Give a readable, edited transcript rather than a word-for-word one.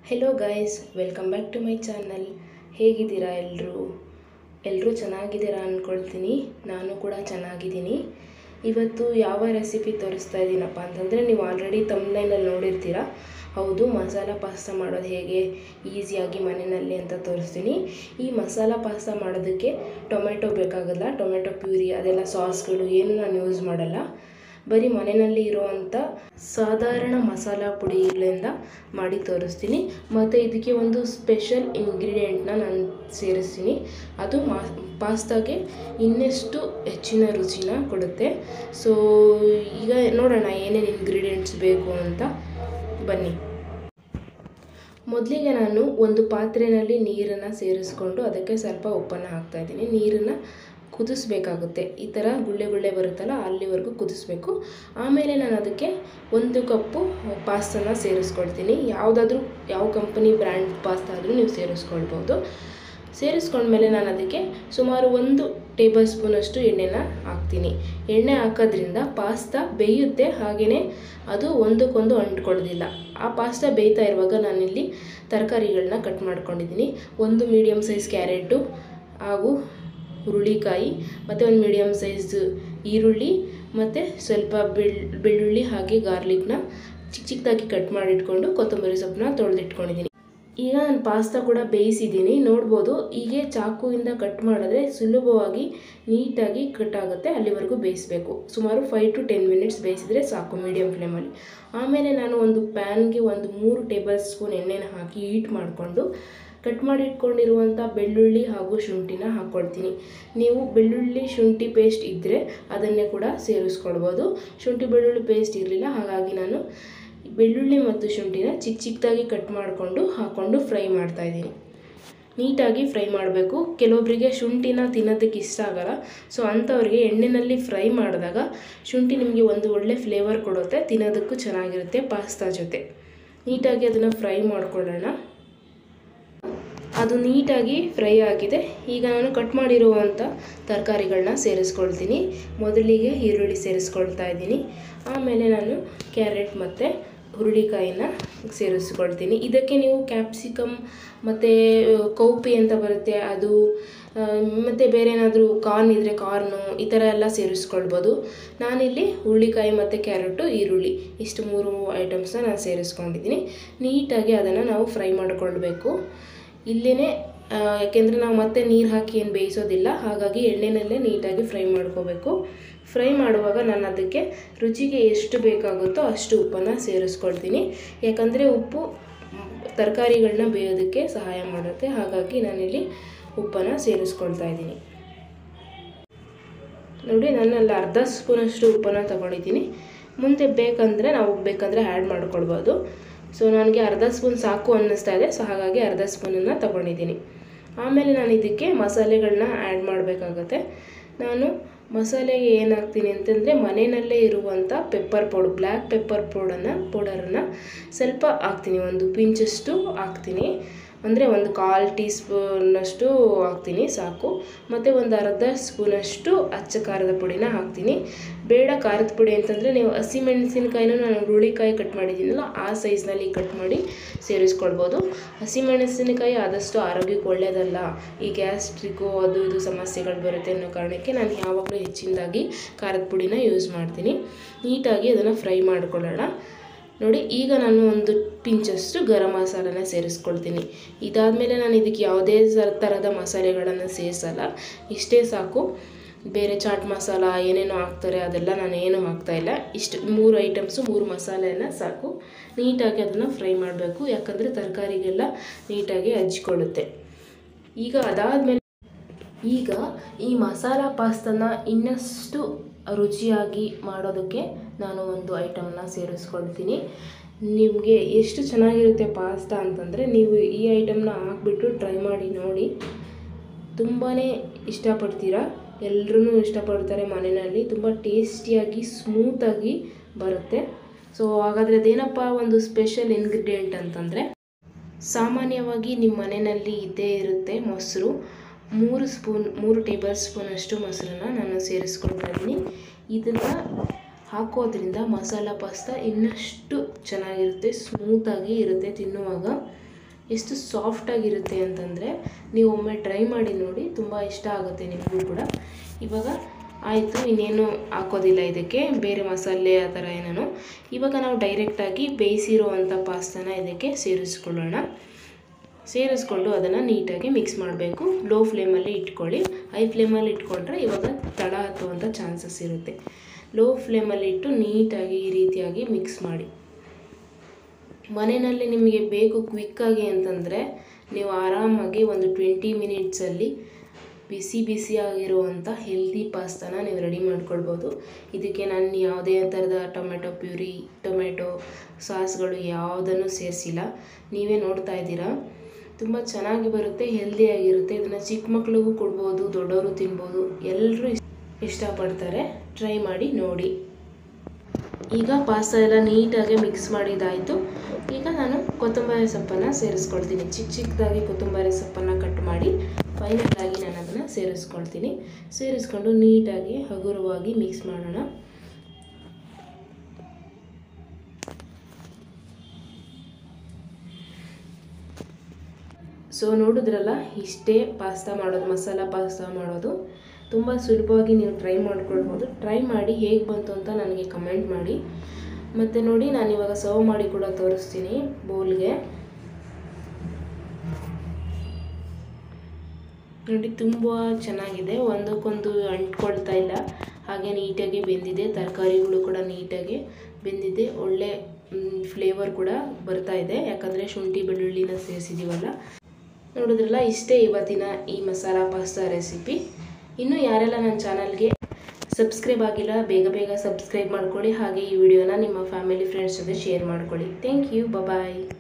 Hello guys, welcome back to my channel. ಹೇಗಿದ್ದೀರಾ ಎಲ್ಲರೂ ಚೆನ್ನಾಗಿದ್ದೀರಾ ಅಂದ್ಕೊಳ್ತೀನಿ. ನಾನು ಕೂಡ ಚೆನ್ನಾಗಿದ್ದೀನಿ. ಇವತ್ತು ಯಾವ ರೆಸಿಪಿ ತೋರಿಸ್ತಾ ಇದ್ದೀನಪ್ಪ ಅಂತಂದರೆ, ನೀವು ಆಲ್ರೆಡಿ ತಮ್ಬ್ನೈಲಲ್ಲಿ ನೋಡಿರ್ತೀರ. ಹೌದು, ಮಸಾಲ ಪಾಸ್ತಾ ಮಾಡೋದು ಹೇಗೆ ಈಸಿಯಾಗಿ ಮನೆಯಲ್ಲಿ ಅಂತ ತೋರಿಸ್ತೀನಿ. ಈ ಮಸಾಲ ಪಾಸ್ತಾ ಮಾಡೋದಕ್ಕೆ ಟೊಮೆಟೊ ಬೇಕಾಗಲ್ಲ. ಟೊಮೆಟೊ ಪ್ಯೂರಿ ಅದೆಲ್ಲ ಸಾಸ್ಗಳು ಏನು ನಾನು ಯೂಸ್ ಮಾಡಲ್ಲ. ಬರೀ ಮನೆಯಲ್ಲಿ ಇರೋವಂಥ ಸಾಧಾರಣ ಮಸಾಲ ಪುಡಿಗಳಿಂದ ಮಾಡಿ ತೋರಿಸ್ತೀನಿ. ಮತ್ತು ಇದಕ್ಕೆ ಒಂದು ಸ್ಪೆಷಲ್ ಇಂಗ್ರೀಡಿಯೆಂಟ್ನ ನಾನು ಸೇರಿಸ್ತೀನಿ. ಅದು ಪಾಸ್ತಾಗೆ ಇನ್ನಷ್ಟು ಹೆಚ್ಚಿನ ರುಚಿನ ಕೊಡುತ್ತೆ. ಸೊ ಈಗ ನೋಡೋಣ ಏನೇನು ಇಂಗ್ರೀಡಿಯೆಂಟ್ಸ್ ಬೇಕು ಅಂತ. ಬನ್ನಿ. ಮೊದಲಿಗೆ ನಾನು ಒಂದು ಪಾತ್ರೆಯಲ್ಲಿ ನೀರನ್ನು ಸೇರಿಸ್ಕೊಂಡು ಅದಕ್ಕೆ ಸ್ವಲ್ಪ ಉಪ್ಪನ್ನು ಹಾಕ್ತಾಯಿದ್ದೀನಿ. ನೀರನ್ನು ಕುದಿಸ್ಬೇಕಾಗುತ್ತೆ. ಈ ಥರ ಗುಳ್ಳೆ ಗುಳ್ಳೆ ಬರುತ್ತಲ್ಲ, ಅಲ್ಲಿವರೆಗೂ ಕುದಿಸ್ಬೇಕು. ಆಮೇಲೆ ನಾನು ಅದಕ್ಕೆ 1 ಕಪ್ಪು ಪಾಸ್ತಾನ ಸೇರಿಸ್ಕೊಳ್ತೀನಿ. ಯಾವ ಕಂಪನಿ ಬ್ರ್ಯಾಂಡ್ ಪಾಸ್ತಾ ಆದರೂ ನೀವು ಸೇರಿಸ್ಕೊಳ್ಬೋದು. ಸೇರಿಸ್ಕೊಂಡ್ಮೇಲೆ ನಾನು ಅದಕ್ಕೆ ಸುಮಾರು 1 ಟೇಬಲ್ ಸ್ಪೂನಷ್ಟು ಎಣ್ಣೆನ ಹಾಕ್ತೀನಿ. ಎಣ್ಣೆ ಹಾಕೋದ್ರಿಂದ ಪಾಸ್ತಾ ಬೇಯುತ್ತೆ, ಹಾಗೆಯೇ ಅದು ಒಂದಕ್ಕೊಂದು ಅಂಟ್ಕೊಳ್ಳೋದಿಲ್ಲ. ಆ ಪಾಸ್ತಾ ಬೇಯ್ತಾ ಇರುವಾಗ ನಾನಿಲ್ಲಿ ತರಕಾರಿಗಳನ್ನ ಕಟ್ ಮಾಡ್ಕೊಂಡಿದ್ದೀನಿ. 1 ಮೀಡಿಯಮ್ ಸೈಜ್ ಕ್ಯಾರೆಟು ಹಾಗೂ ಹುರುಳಿಕಾಯಿ, ಮತ್ತು 1 ಮೀಡಿಯಮ್ ಸೈಜ್ ಈರುಳ್ಳಿ, ಮತ್ತು ಸ್ವಲ್ಪ ಬೆಳ್ಳುಳ್ಳಿ ಹಾಗೆ ಗಾರ್ಲಿಕ್ನ ಚಿಕ್ಕದಾಗಿ ಕಟ್ ಮಾಡಿಟ್ಕೊಂಡು ಕೊತ್ತಂಬರಿ ಸೊಪ್ಪನ್ನ ತೊಳೆದಿಟ್ಕೊಂಡಿದ್ದೀನಿ. ಈಗ ನಾನು ಪಾಸ್ತಾ ಕೂಡ ಬೇಯಿಸಿದ್ದೀನಿ, ನೋಡ್ಬೋದು. ಹೀಗೆ ಚಾಕುವಿಂದ ಕಟ್ ಮಾಡಿದ್ರೆ ಸುಲಭವಾಗಿ ನೀಟಾಗಿ ಕಟ್ ಆಗುತ್ತೆ. ಅಲ್ಲಿವರೆಗೂ ಬೇಯಿಸಬೇಕು. ಸುಮಾರು 5 to 10 ಮಿನಿಟ್ಸ್ ಬೇಯಿಸಿದರೆ ಸಾಕು, ಮೀಡಿಯಮ್ ಫ್ಲೇಮಲ್ಲಿ. ಆಮೇಲೆ ನಾನು ಒಂದು ಪ್ಯಾನ್ಗೆ 3 ಟೇಬಲ್ ಸ್ಪೂನ್ ಎಣ್ಣೆನ ಹಾಕಿ ಹೀಟ್ ಮಾಡಿಕೊಂಡು ಕಟ್ ಮಾಡಿ ಇಟ್ಕೊಂಡಿರುವಂಥ ಬೆಳ್ಳುಳ್ಳಿ ಹಾಗೂ ಶುಂಠಿನ ಹಾಕ್ಕೊಳ್ತೀನಿ. ನೀವು ಬೆಳ್ಳುಳ್ಳಿ ಶುಂಠಿ ಪೇಸ್ಟ್ ಇದ್ದರೆ ಅದನ್ನೇ ಕೂಡ ಸೇರಿಸ್ಕೊಳ್ಬೋದು. ಶುಂಠಿ ಬೆಳ್ಳುಳ್ಳಿ ಪೇಸ್ಟ್ ಇರಲಿಲ್ಲ, ಹಾಗಾಗಿ ನಾನು ಬೆಳ್ಳುಳ್ಳಿ ಮತ್ತು ಶುಂಠಿನ ಚಿಕ್ಕದಾಗಿ ಕಟ್ ಮಾಡಿಕೊಂಡು ಹಾಕ್ಕೊಂಡು ಫ್ರೈ ಮಾಡ್ತಾಯಿದ್ದೀನಿ. ನೀಟಾಗಿ ಫ್ರೈ ಮಾಡಬೇಕು. ಕೆಲವೊಬ್ಬರಿಗೆ ಶುಂಠಿನ ತಿನ್ನೋದಕ್ಕೆ ಇಷ್ಟ ಆಗಲ್ಲ. ಸೊ ಅಂಥವ್ರಿಗೆ ಎಣ್ಣೆಯಲ್ಲಿ ಫ್ರೈ ಮಾಡಿದಾಗ ಶುಂಠಿ ನಿಮಗೆ ಒಂದು ಒಳ್ಳೆ ಫ್ಲೇವರ್ ಕೊಡುತ್ತೆ, ತಿನ್ನೋದಕ್ಕೂ ಚೆನ್ನಾಗಿರುತ್ತೆ ಪಾಸ್ತಾ ಜೊತೆ. ನೀಟಾಗಿ ಅದನ್ನು ಫ್ರೈ ಮಾಡ್ಕೊಳ್ಳೋಣ. ಅದು ನೀಟಾಗಿ ಫ್ರೈ ಆಗಿದೆ. ಈಗ ನಾನು ಕಟ್ ಮಾಡಿರುವಂಥ ತರಕಾರಿಗಳನ್ನ ಸೇರಿಸ್ಕೊಳ್ತೀನಿ. ಮೊದಲಿಗೆ ಈರುಳ್ಳಿ ಸೇರಿಸ್ಕೊಳ್ತಾ ಇದ್ದೀನಿ. ಆಮೇಲೆ ನಾನು ಕ್ಯಾರೆಟ್ ಮತ್ತು ಹುರುಳಿಕಾಯಿನ ಸೇರಿಸ್ಕೊಳ್ತೀನಿ. ಇದಕ್ಕೆ ನೀವು ಕ್ಯಾಪ್ಸಿಕಮ್ ಮತ್ತು ಕೌಪಿ ಅಂತ ಬರುತ್ತೆ ಅದು, ಮತ್ತು ಬೇರೆ ಏನಾದರೂ ಕಾರ್ನ್ ಇದ್ದರೆ ಕಾರ್ನು, ಈ ಥರ ಎಲ್ಲ ಸೇರಿಸ್ಕೊಳ್ಬೋದು. ನಾನಿಲ್ಲಿ ಹುರುಳಿಕಾಯಿ ಮತ್ತು ಕ್ಯಾರೆಟು ಈರುಳ್ಳಿ ಇಷ್ಟು 3 ಐಟಮ್ಸ್ನ ನಾನು ಸೇರಿಸ್ಕೊಂಡಿದ್ದೀನಿ. ನೀಟಾಗಿ ಅದನ್ನು ನಾವು ಫ್ರೈ ಮಾಡಿಕೊಳ್ಬೇಕು ಇಲ್ಲೇ, ಯಾಕೆಂದರೆ ನಾವು ಮತ್ತೆ ನೀರು ಹಾಕಿ ಏನು ಬೇಯಿಸೋದಿಲ್ಲ. ಹಾಗಾಗಿ ಎಣ್ಣೆನಲ್ಲೇ ನೀಟಾಗಿ ಫ್ರೈ ಮಾಡ್ಕೋಬೇಕು. ಫ್ರೈ ಮಾಡುವಾಗ ನಾನು ಅದಕ್ಕೆ ರುಚಿಗೆ ಎಷ್ಟು ಬೇಕಾಗುತ್ತೋ ಅಷ್ಟು ಉಪ್ಪನ್ನು ಸೇರಿಸ್ಕೊಳ್ತೀನಿ. ಯಾಕಂದರೆ ಉಪ್ಪು ತರಕಾರಿಗಳನ್ನ ಬೇಯೋದಕ್ಕೆ ಸಹಾಯ ಮಾಡುತ್ತೆ. ಹಾಗಾಗಿ ನಾನಿಲ್ಲಿ ಉಪ್ಪನ್ನು ಸೇರಿಸ್ಕೊಳ್ತಾ ಇದ್ದೀನಿ. ನೋಡಿ, ನಾನಲ್ಲಿ ಅರ್ಧ ಸ್ಪೂನಷ್ಟು ಉಪ್ಪನ್ನು ತಗೊಂಡಿದ್ದೀನಿ. ಮುಂದೆ ಬೇಕಂದರೆ ಆ್ಯಡ್ ಮಾಡ್ಕೊಳ್ಬೋದು. ಸೊ ನನಗೆ ಅರ್ಧ ಸ್ಪೂನ್ ಸಾಕು ಅನ್ನಿಸ್ತಾ ಇದೆ. ಸೊ ಹಾಗಾಗಿ ಅರ್ಧ ಸ್ಪೂನನ್ನು ತಗೊಂಡಿದ್ದೀನಿ. ಆಮೇಲೆ ನಾನು ಇದಕ್ಕೆ ಮಸಾಲೆಗಳನ್ನ ಆ್ಯಡ್ ಮಾಡಬೇಕಾಗತ್ತೆ. ನಾನು ಮಸಾಲೆಗೆ ಏನು ಹಾಕ್ತೀನಿ ಅಂತಂದರೆ, ಮನೆಯಲ್ಲೇ ಇರುವಂಥ ಪೆಪ್ಪರ್ ಪೌಡರ್, ಬ್ಲ್ಯಾಕ್ ಪೆಪ್ಪರ್ ಪೌಡರನ್ನು ಸ್ವಲ್ಪ ಹಾಕ್ತೀನಿ. 1 ಪಿಂಚಷ್ಟು ಹಾಕ್ತೀನಿ. ಅಂದರೆ 1/4 ಟೀ ಸ್ಪೂನಷ್ಟು ಹಾಕ್ತೀನಿ ಸಾಕು. ಮತ್ತು ಒಂದು ಅರ್ಧ ಸ್ಪೂನಷ್ಟು ಅಚ್ಚ ಖಾರದ ಪುಡಿನ ಹಾಕ್ತೀನಿ. ಬೇಡ ಖಾರದ ಪುಡಿ ಅಂತಂದರೆ ನೀವು ಹಸಿಮೆಣಸಿನಕಾಯಿನೂ ನಾನು ಹುರುಳಿಕಾಯಿ ಕಟ್ ಮಾಡಿದ್ದೀನಲ್ಲ ಆ ಸೈಜ್ನಲ್ಲಿ ಕಟ್ ಮಾಡಿ ಸೇರಿಸ್ಕೊಳ್ಬೋದು. ಹಸಿಮೆಣಸಿನಕಾಯಿ ಆದಷ್ಟು ಆರೋಗ್ಯಕ್ಕೆ ಒಳ್ಳೆಯದಲ್ಲ. ಈ ಗ್ಯಾಸ್ಟ್ರಿಕ್ಕು ಅದು ಇದು ಸಮಸ್ಯೆಗಳು ಬರುತ್ತೆ ಅನ್ನೋ ಕಾರಣಕ್ಕೆ ನಾನು ಯಾವಾಗಲೂ ಹೆಚ್ಚಿನದಾಗಿ ಖಾರದ ಪುಡಿನ ಯೂಸ್ ಮಾಡ್ತೀನಿ. ನೀಟಾಗಿ ಅದನ್ನು ಫ್ರೈ ಮಾಡ್ಕೊಳ್ಳೋಣ. ನೋಡಿ, ಈಗ ನಾನು 1 ಪಿಂಚಷ್ಟು ಗರಂ ಮಸಾಲನ ಸೇರಿಸ್ಕೊಳ್ತೀನಿ. ಇದಾದಮೇಲೆ ನಾನು ಇದಕ್ಕೆ ಯಾವುದೇ ಥರದ ಮಸಾಲೆಗಳನ್ನು ಸೇರಿಸಲ್ಲ. ಇಷ್ಟೇ ಸಾಕು. ಬೇರೆ ಚಾಟ್ ಮಸಾಲ ಏನೇನೋ ಹಾಕ್ತಾರೆ ಅದೆಲ್ಲ ನಾನು ಏನೂ ಹಾಕ್ತಾಯಿಲ್ಲ. ಇಷ್ಟು 3 ಐಟಮ್ಸು 3 ಮಸಾಲೆನ ಸಾಕು. ನೀಟಾಗಿ ಅದನ್ನು ಫ್ರೈ ಮಾಡಬೇಕು, ಯಾಕಂದರೆ ತರಕಾರಿಗೆಲ್ಲ ನೀಟಾಗಿ ಹಚ್ಕೊಳ್ಳುತ್ತೆ. ಈಗ ಅದಾದಮೇಲೆ ಈ ಮಸಾಲ ಪಾಸ್ತಾನ ಇನ್ನಷ್ಟು ರುಚಿಯಾಗಿ ಮಾಡೋದಕ್ಕೆ ನಾನು ಒಂದು ಐಟಮ್ನ ಸೇರಿಸ್ಕೊಳ್ತೀನಿ. ನಿಮಗೆ ಎಷ್ಟು ಚೆನ್ನಾಗಿರುತ್ತೆ ಪಾಸ್ತಾ ಅಂತಂದರೆ, ನೀವು ಈ ಐಟಮ್ನ ಹಾಕ್ಬಿಟ್ಟು ಟ್ರೈ ಮಾಡಿ ನೋಡಿ. ತುಂಬಾ ಇಷ್ಟಪಡ್ತೀರಾ. ಎಲ್ಲರೂ ಇಷ್ಟಪಡ್ತಾರೆ ಮನೆಯಲ್ಲಿ. ತುಂಬ ಟೇಸ್ಟಿಯಾಗಿ ಸ್ಮೂತಾಗಿ ಬರುತ್ತೆ. ಸೊ ಹಾಗಾದರೆ ಅದೇನಪ್ಪ ಒಂದು ಸ್ಪೆಷಲ್ ಇಂಗ್ರೀಡಿಯೆಂಟ್ ಅಂತಂದರೆ, ಸಾಮಾನ್ಯವಾಗಿ ನಿಮ್ಮ ಮನೆಯಲ್ಲಿ ಇದ್ದೇ ಇರುತ್ತೆ ಮೊಸರು. 3 ಟೇಬಲ್ ಸ್ಪೂನಷ್ಟು ಮೊಸರನ್ನ ನಾನು ಸೇರಿಸ್ಕೊಳ್ತಾ ಇದ್ದೀನಿ. ಇದನ್ನು ಹಾಕೋದ್ರಿಂದ ಮಸಾಲ ಪಾಸ್ತಾ ಇನ್ನಷ್ಟು ಚೆನ್ನಾಗಿರುತ್ತೆ, ಸ್ಮೂತಾಗಿ ಇರುತ್ತೆ ತಿನ್ನುವಾಗ. ಎಷ್ಟು ಸಾಫ್ಟಾಗಿರುತ್ತೆ ಅಂತಂದರೆ ನೀವು ಒಮ್ಮೆ ಟ್ರೈ ಮಾಡಿ ನೋಡಿ, ತುಂಬ ಇಷ್ಟ ಆಗುತ್ತೆ ನಿಮಗೂ ಕೂಡ. ಇವಾಗ ಆಯಿತು, ಇನ್ನೇನು ಹಾಕೋದಿಲ್ಲ ಇದಕ್ಕೆ, ಬೇರೆ ಮಸಾಲೆ ಆ ಥರ ಏನೇನೋ. ಇವಾಗ ನಾವು ಡೈರೆಕ್ಟಾಗಿ ಬೇಯಿಸಿರುವಂಥ ಪಾಸ್ತಾನ ಇದಕ್ಕೆ ಸೇರಿಸ್ಕೊಂಡು ಅದನ್ನು ನೀಟಾಗಿ ಮಿಕ್ಸ್ ಮಾಡಬೇಕು. ಲೋ ಫ್ಲೇಮಲ್ಲಿ ಇಟ್ಕೊಳ್ಳಿ. ಹೈ ಫ್ಲೇಮಲ್ಲಿ ಇಟ್ಕೊಂಡ್ರೆ ಇವಾಗ ತಳ ಹತ್ತುವಂಥ ಚಾನ್ಸಸ್ ಇರುತ್ತೆ. ಲೋ ಫ್ಲೇಮಲ್ಲಿ ಇಟ್ಟು ನೀಟಾಗಿ ಈ ರೀತಿಯಾಗಿ ಮಿಕ್ಸ್ ಮಾಡಿ. ಮನೆಯಲ್ಲಿ ನಿಮಗೆ ಬೇಕು ಕ್ವಿಕ್ಕಾಗಿ ಅಂತಂದರೆ ನೀವು ಆರಾಮಾಗಿ ಒಂದು 20 ಮಿನಿಟ್ಸಲ್ಲಿ ಬಿಸಿಯಾಗಿರುವಂಥ ಹೆಲ್ದಿ ಪಾಸ್ತಾನ ನೀವು ರೆಡಿ ಮಾಡ್ಕೊಳ್ಬೋದು. ಇದಕ್ಕೆ ನಾನು ಯಾವುದೇ ಥರದ ಟೊಮೆಟೊ ಪ್ಯೂರಿ, ಟೊಮೆಟೊ ಸಾಸ್ಗಳು ಯಾವುದನ್ನು ಸೇರಿಸಿಲ್ಲ. ನೀವೇ ನೋಡ್ತಾ ಇದ್ದೀರಾ, ತುಂಬ ಚೆನ್ನಾಗಿ ಬರುತ್ತೆ, ಹೆಲ್ದಿಯಾಗಿರುತ್ತೆ. ಇದನ್ನು ಚಿಕ್ಕ ಮಕ್ಳಿಗೂ ಕೊಡ್ಬೋದು, ದೊಡ್ಡವರು ತಿನ್ಬೋದು, ಎಲ್ಲರೂ ಇಷ್ಟಪಡ್ತಾರೆ. ಟ್ರೈ ಮಾಡಿ ನೋಡಿ. ಈಗ ಪಾಸ್ತಾ ಎಲ್ಲ ನೀಟಾಗಿ ಮಿಕ್ಸ್ ಮಾಡಿದ್ದಾಯಿತು. ಈಗ ನಾನು ಕೊತ್ತಂಬರಿ ಸೊಪ್ಪನ್ನು ಸೇರಿಸ್ಕೊಳ್ತೀನಿ. ಚಿಕ್ಕದಾಗಿ ಕೊತ್ತಂಬರಿ ಸೊಪ್ಪನ್ನು ಕಟ್ ಮಾಡಿ ಫೈನಲಾಗಿ ನಾನು ಅದನ್ನು ಸೇರಿಸ್ಕೊಂಡು ನೀಟಾಗಿ ಹಗುರವಾಗಿ ಮಿಕ್ಸ್ ಮಾಡೋಣ. ಸೊ ನೋಡಿದ್ರಲ್ಲ, ಇಷ್ಟೇ ಪಾಸ್ತಾ ಮಾಡೋದು, ಮಸಾಲ ಪಾಸ್ತಾ ಮಾಡೋದು. ತುಂಬ ಸುಲಭವಾಗಿ ನೀವು ಟ್ರೈ ಮಾಡ್ಕೊಳ್ಬೋದು. ಟ್ರೈ ಮಾಡಿ ಹೇಗೆ ಬಂತು ಅಂತ ನನಗೆ ಕಮೆಂಟ್ ಮಾಡಿ. ಮತ್ತು ನೋಡಿ, ನಾನಿವಾಗ ಸರ್ವ್ ಮಾಡಿ ಕೂಡ ತೋರಿಸ್ತೀನಿ ಬೌಲ್ಗೆ. ನೋಡಿ, ತುಂಬ ಚೆನ್ನಾಗಿದೆ, ಒಂದಕ್ಕೊಂದು ಅಂಟ್ಕೊಳ್ತಾ ಇಲ್ಲ, ಹಾಗೆ ನೀಟಾಗಿ ಬೆಂದಿದೆ. ತರಕಾರಿಗಳು ಕೂಡ ನೀಟಾಗಿ ಬೆಂದಿದೆ, ಒಳ್ಳೆ ಫ್ಲೇವರ್ ಕೂಡ ಬರ್ತಾ ಇದೆ, ಯಾಕಂದರೆ ಶುಂಠಿ ಬೆಳ್ಳುಳ್ಳಿನ ಸೇರಿಸಿದ್ದೀವಲ್ಲ. ನೋಡಿದ್ರಲ್ಲ, ಇಷ್ಟೇ ಇವತ್ತಿನ ಈ ಮಸಾಲ ಪಾಸ್ತಾ ರೆಸಿಪಿ. ಇನ್ನೂ ಯಾರೆಲ್ಲ ನನ್ನ ಚಾನಲ್ಗೆ ಸಬ್ಸ್ಕ್ರೈಬ್ ಆಗಿಲ್ಲ, ಬೇಗ ಸಬ್ಸ್ಕ್ರೈಬ್ ಮಾಡ್ಕೊಳ್ಳಿ. ಹಾಗೆ ಈ ವಿಡಿಯೋನ ನಿಮ್ಮ ಫ್ಯಾಮಿಲಿ ಫ್ರೆಂಡ್ಸ್ ಜೊತೆ ಶೇರ್ ಮಾಡ್ಕೊಳ್ಳಿ. Thank you, bye.